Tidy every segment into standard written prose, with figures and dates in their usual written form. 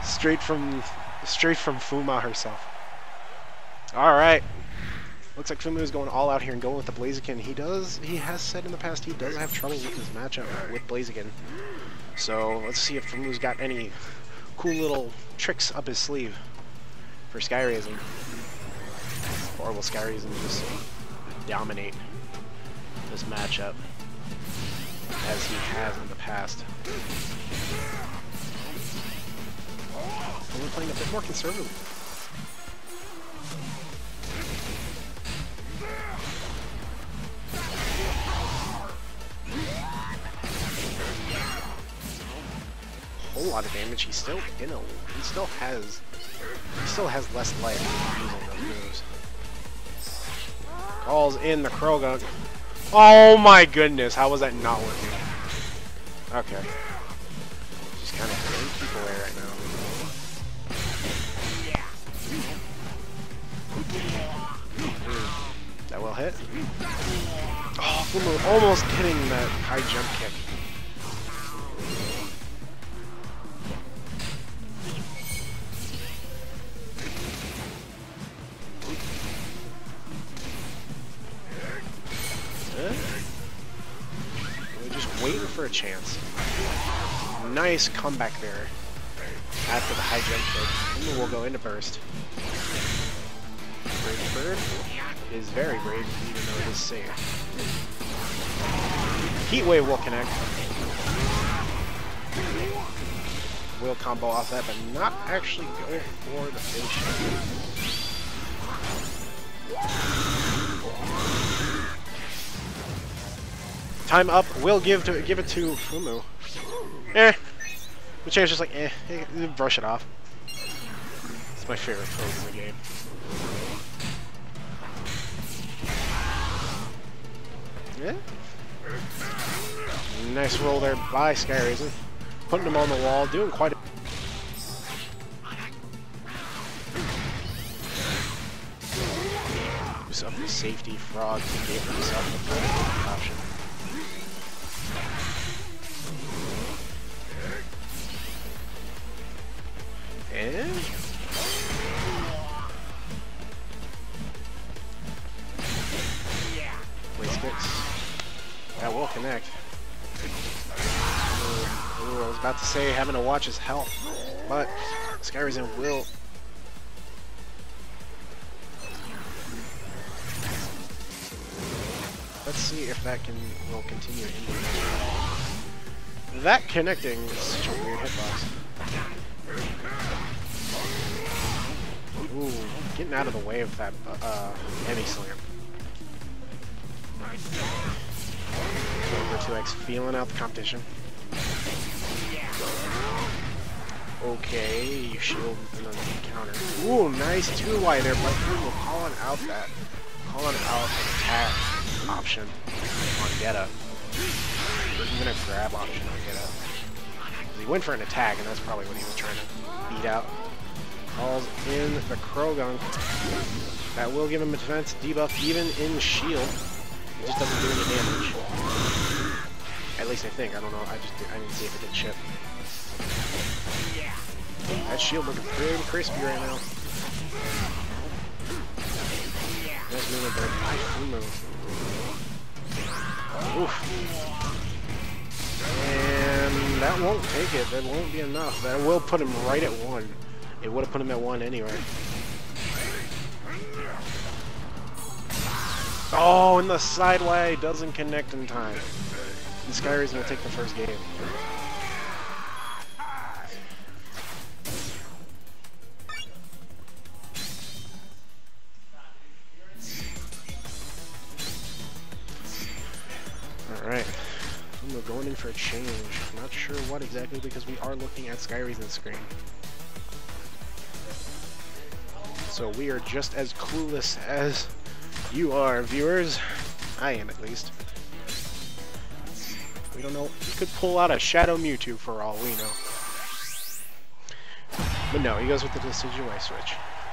straight from Fuma herself. All right. Looks like Fumu is going all out here and going with the Blaziken. He has said in the past he does have trouble with his matchup with Blaziken. So let's see if Fumu's got any cool little tricks up his sleeve for Skyrazen. Or will Skyrazen just dominate this matchup as he has in the past? We're playing a bit more conservatively. A whole lot of damage. He's still, he still has less life using those moves. Calls in the Croagunk. Oh my goodness, how was that not working? Okay. Just kind of throwing people away right now. That will hit. Oh, Fumu almost getting that high jump kick. We're just waiting for a chance. Nice comeback there after the high jump kick. Fumu will go into burst. Brave Bird is very brave, even though it is safe. Heat Wave will connect. Will combo off that, but not actually go for the finish. Time up. Will give it to Fumu. Which is just like brush it off. It's my favorite pose in the game. Yeah. Nice roll there by Skyrazen. Putting him on the wall, doing quite a use of the safety frog to give himself a better option. And waste kicks. That will connect. Ooh, I was about to say having to watch his health, but Skyrazen will. Let's see if that will continue into the next round. That connecting is such a weird hitbox. Ooh, getting out of the way of that heavy slam. Over 2x, feeling out the competition. Okay, you shield and then counter. Ooh, nice 2Y there, but we're calling out an attack option on Geta. Or even a grab option on Geta. He went for an attack, and that's probably what he was trying to beat out. Calls in the Croagunk. That will give him a defense debuff even in shield. It just doesn't do any damage. At least I think. I don't know. I didn't see if it did chip. That shield looking pretty crispy right now. Nice movement there by Fumu. Oof. And that won't take it. That won't be enough. That will put him right at 1. It would have put him at 1 anyway. Oh, and the sideway doesn't connect in time. And Skyrazen will take the first game. Alright. We're going in for a change. Not sure what exactly, because we are looking at Skyrazen's screen. So we are just as clueless as you are, viewers. I am, at least. We don't know. He could pull out a Shadow Mewtwo for all we know. But no, he goes with the Decidueye switch.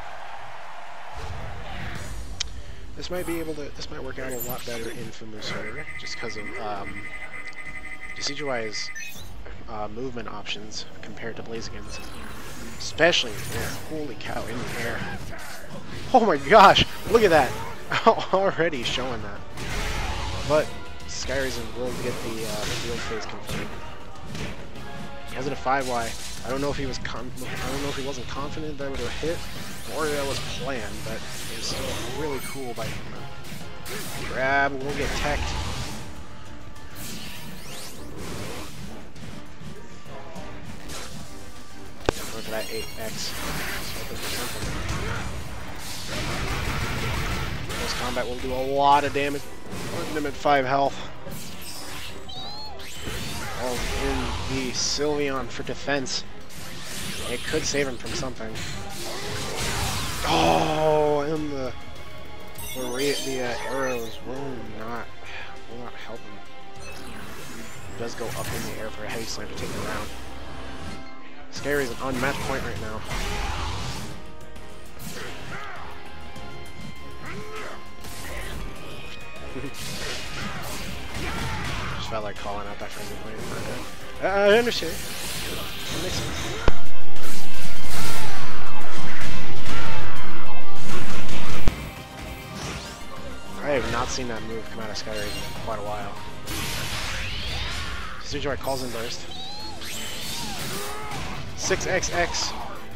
This might work out a lot better in Fumu's favor, just because of Decidueye's movement options compared to Blaziken's. Especially in the air. Holy cow, in the air. Oh my gosh, look at that. Already showing that. But Skyreason will get the field phase confirmed. He has it a 5Y. I don't know if he was I don't know if he wasn't confident that it would have hit or that was planned, but it was still really cool by him. Grab will get teched. Look at that 8x. Close combat will do a lot of damage. Putting him at 5 health. Oh, in the Sylveon for defense. It could save him from something. Oh, and the arrows will not help him. It does go up in the air for a heavy slam to take him around. Skyreason is on match point right now. Just felt like calling out that friendly play. I understand. That makes sense. I have not seen that move come out of Skyreason in quite a while. Sujoi calls in burst. 6xx.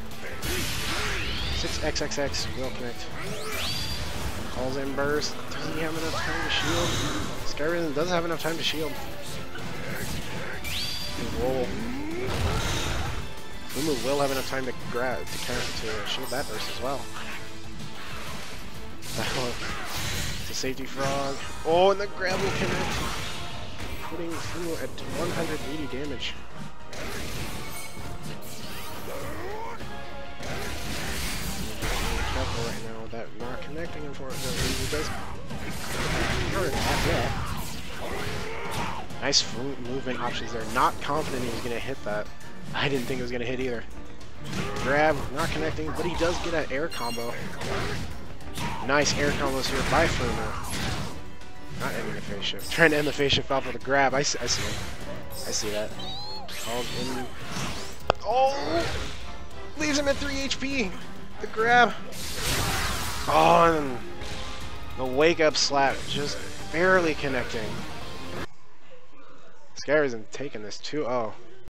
6xxx will connect. Calls in burst. Doesn't he have enough time to shield? Skyreason doesn't have enough time to shield. Roll. Fumu will have enough time to grab to shield that burst as well. It's a safety frog. Oh, and the grab will connect, putting Fumu at 180 damage. Careful right now with that not connecting, unfortunately. He does. Nice movement options there. Not confident he was going to hit that. I didn't think it was going to hit either. Grab, not connecting, but he does get an air combo. Nice air combos here by Fumu. Not ending the phase shift. Trying to end the phase shift off with a grab. I see it. I see that. Called in. Oh! Leaves him at 3 HP. The grab. Oh, and the wake up slap just barely connecting. Skyreason taking this 2-0.